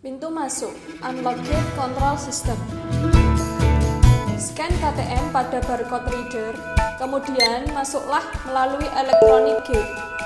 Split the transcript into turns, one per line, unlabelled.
Pintu masuk, unlock gate control system. Scan KTM pada barcode reader, kemudian masuklah melalui electronic gate.